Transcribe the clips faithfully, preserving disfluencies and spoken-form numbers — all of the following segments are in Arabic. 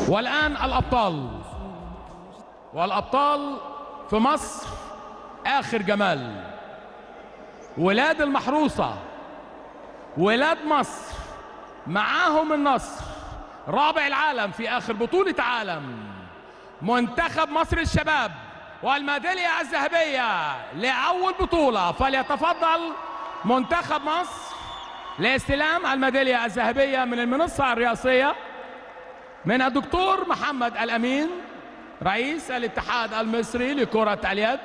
والآن الأبطال، والأبطال في مصر آخر جمال، ولاد المحروسة، ولاد مصر، معاهم النصر، رابع العالم في آخر بطولة عالم، منتخب مصر الشباب والميدالية الذهبية لأول بطولة. فليتفضل منتخب مصر لاستلام الميدالية الذهبية من المنصة الرئاسية من الدكتور محمد الأمين رئيس الاتحاد المصري لكرة اليد،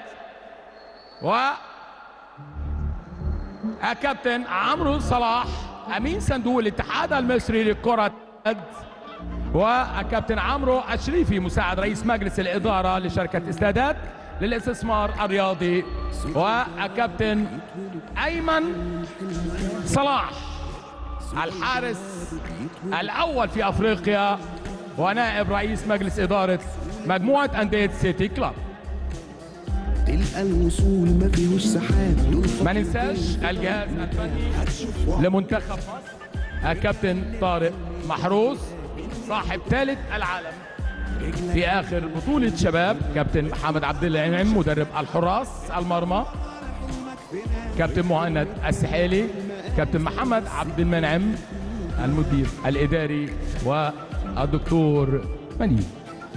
والكابتن عمرو صلاح أمين صندوق الاتحاد المصري لكرة اليد، والكابتن عمرو الشريفي مساعد رئيس مجلس الإدارة لشركة استادات للاستثمار الرياضي، والكابتن أيمن صلاح الحارس الأول في أفريقيا ونائب رئيس مجلس إدارة مجموعة أندية سيتي كلاب. تلقى الوصول ما فيهوش سحاب. ما ننساش الجهاز الفني لمنتخب مصر الكابتن طارق محروس صاحب ثالث العالم في آخر بطولة شباب، كابتن محمد عبد النعيم مدرب الحراس المرمى، كابتن مهند السحيلي، كابتن محمد عبد المنعم المدير الإداري، والدكتور منيب.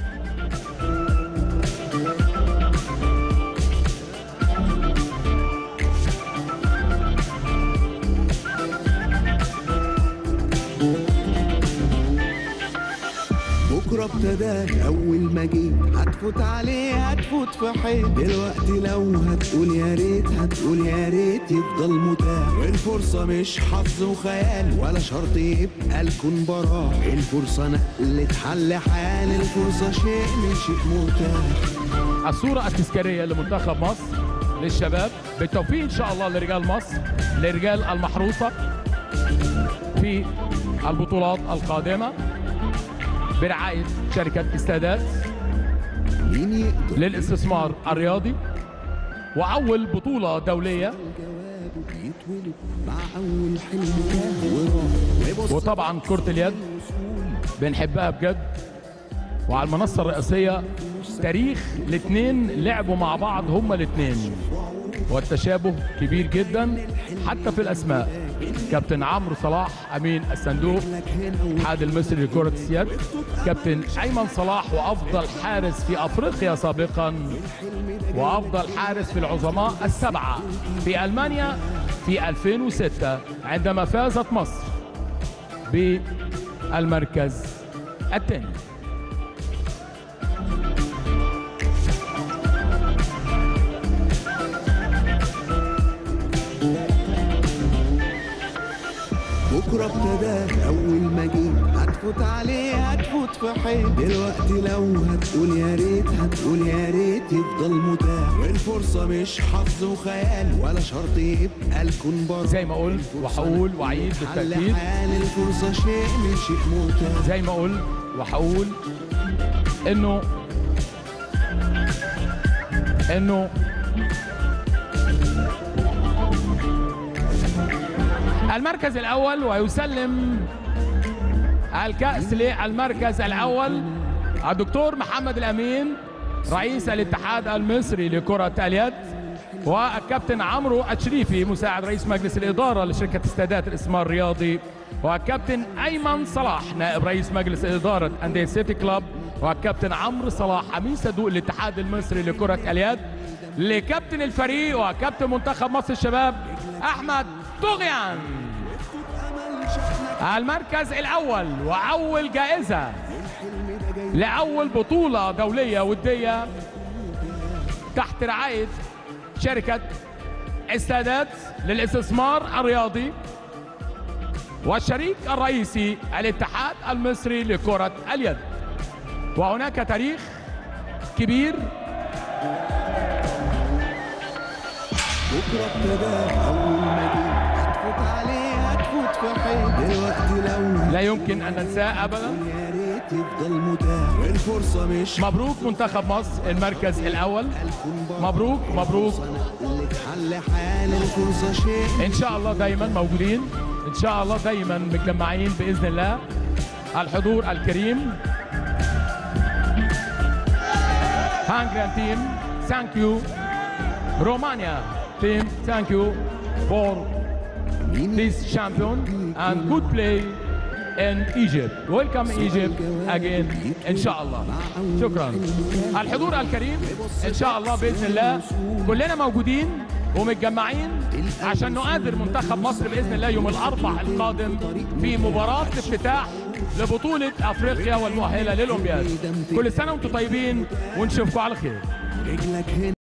بكرة ابتدى أول ما جيت هتفوت عليه هتفوت في حيط. دلوقتي لو هتقول يا ريت هتقول يا ريت يفضل متاح. الفرصة مش حظ وخيال ولا شرط يبقى الكون براه. الفرصة نقلة حل حال، الفرصة شيء من شيء متاح. الصورة التذكارية لمنتخب مصر للشباب، بالتوفيق إن شاء الله لرجال مصر، لرجال المحروسة في البطولات القادمة برعاية شركة استادات للاستثمار الرياضي، وأول بطولة دولية، وطبعا كرة اليد بنحبها بجد. وعلى المنصة الرئيسية تاريخ الاثنين لعبوا مع بعض هما الاثنين، والتشابه كبير جدا حتى في الأسماء. كابتن عمرو صلاح أمين الصندوق الاتحاد المصري لكرة اليد، كابتن أيمن صلاح وأفضل حارس في أفريقيا سابقا، وأفضل حارس في العظماء السبعة في ألمانيا في ألفين وستة عندما فازت مصر بالمركز الثاني. بكرة ابتدى أول ما جيت هتفوت عليه هتفوت في حيط. دلوقتي لو هتقول يا ريت هتقول يا ريت يفضل متاح. الفرصة مش حظ وخيال ولا شرط يبقى الكون براه. زي ما قلت وهقول وأعيد بالتأكيد، الفرصة شيء من شيء متاح. زي ما قلت وهقول إنه إنه المركز الأول ويسلم الكأس للمركز الأول الدكتور محمد الأمين رئيس الاتحاد المصري لكرة اليد، والكابتن عمرو الشريفي مساعد رئيس مجلس الإدارة لشركة استادات الاستثمار الرياضي، والكابتن أيمن صلاح نائب رئيس مجلس إدارة أندية سيتي كلاب، والكابتن عمرو صلاح أمين صندوق الاتحاد المصري لكرة اليد. لكابتن الفريق وكابتن منتخب مصر الشباب أحمد طغيان المركز الأول وأول جائزة لأول بطولة دولية ودية تحت رعاية شركة استادات للاستثمار الرياضي والشريك الرئيسي الاتحاد المصري لكرة اليد. وهناك تاريخ كبير. بكرة ابتدى أول ما جيت هتفوت عليه هتفوت في حيط. دلوقتي لو لا يمكن أن ننساه أبدا. يا ريت يفضل متاح. الفرصة مش مبروك منتخب مصر المركز الأول، مبروك مبروك. حل حال الفرصة شيء. إن شاء الله دايما موجودين، إن شاء الله دايما متجمعين بإذن الله. الحضور الكريم Hungarian team, thank you. Romania team, thank you for this champion and good play in Egypt. Welcome Egypt again إن شاء الله. شكرا. الحضور الكريم إن شاء الله بإذن الله كلنا موجودين ومتجمعين عشان نقادر منتخب مصر بإذن الله يوم الأربعاء القادم في مباراة افتتاح لبطولة أفريقيا والمؤهلة للأولمبياد. كل سنة وأنتم طيبين ونشوفكم على خير.